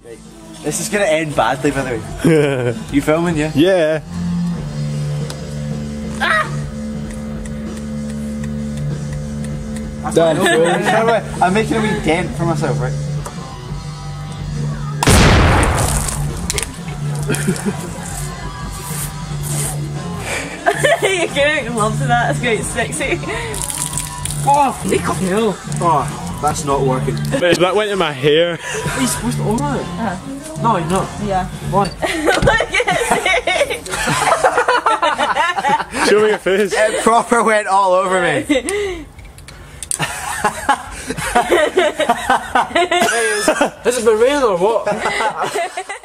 Right. This is gonna end badly, by the way. You filming, yeah? Yeah. Done. I'm making a wee dent for myself, right? You're getting love to that, it's great, sexy. Oh, hell. Oh, that's not working. That went in my hair. Are you supposed to own it? No, you're not. Yeah. Why? Look at it! Show me your face. It proper went all over me. This has been real or what?